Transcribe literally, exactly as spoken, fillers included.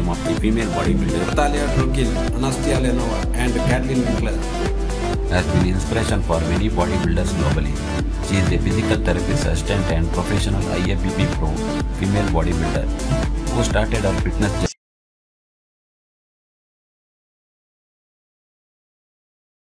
some of the female bodybuilders. Natalia Drukil, Anastasia Lenova, and Kathleen Winkler has been inspiration for many bodybuilders globally. She is a physical therapist assistant and professional I F B B pro female bodybuilder who started her fitness journey